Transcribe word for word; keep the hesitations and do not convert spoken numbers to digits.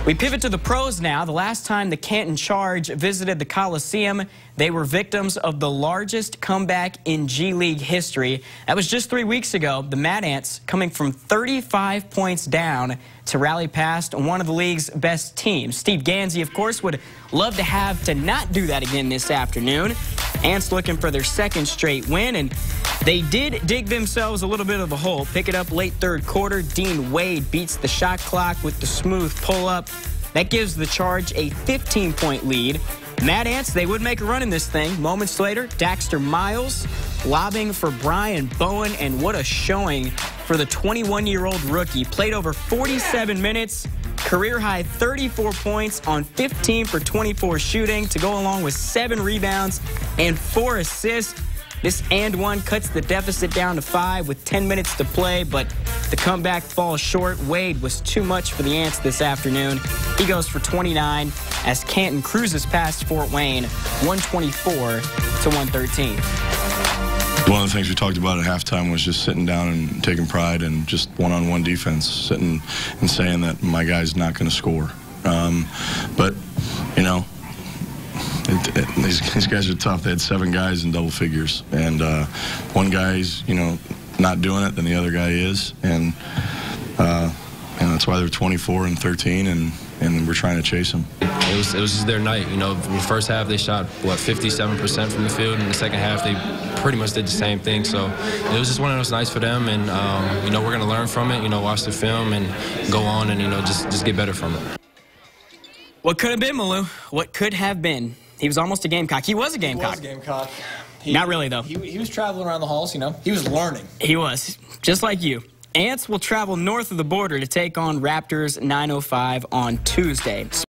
We pivot to the pros now. The last time the Canton Charge visited the Coliseum, they were victims of the largest comeback in G League history. That was just three weeks ago. The Mad Ants coming from thirty-five points down to rally past one of the league's best teams. Steve Gansey, of course, would love to have to not do that again this afternoon. Ants looking for their second straight win, and they did dig themselves a little bit of a hole. Pick it up late third quarter. Dean Wade beats the shot clock with the smooth pull-up. That gives the Charge a fifteen point lead. Mad Ants, they would make a run in this thing. Moments later, Daxter Miles lobbing for Brian Bowen, and what a showing for the twenty-one-year-old rookie. Played over forty-seven minutes, career-high thirty-four points on fifteen for twenty-four shooting to go along with seven rebounds and four assists. This and one cuts the deficit down to five with ten minutes to play, but the comeback falls short. Wade was too much for the Ants this afternoon. He goes for twenty-nine as Canton cruises past Fort Wayne, one twenty-four to one thirteen. One of the things we talked about at halftime was just sitting down and taking pride and just one-on-one defense, sitting and saying that my guy's not going to score. Um, but, you know, It, it, these, these guys are tough. They had seven guys in double figures, and uh, one guy's, you know, not doing it, then the other guy is, and uh, and that's why they're twenty-four and thirteen, and and we're trying to chase them. It was it was just their night, you know. In the first half, they shot what fifty-seven percent from the field, and in the second half, they pretty much did the same thing. So it was just one of those nights for them, and um, you know, we're gonna learn from it. You know, watch the film and go on, and you know, just just get better from it. What could have been, Malou? What could have been? He was almost a Gamecock. He was a Gamecock. He was a Gamecock. He, Not really, though. He, he was traveling around the halls, you know. He was learning. He was, just like you. Ants will travel north of the border to take on Raptors nine oh five on Tuesday.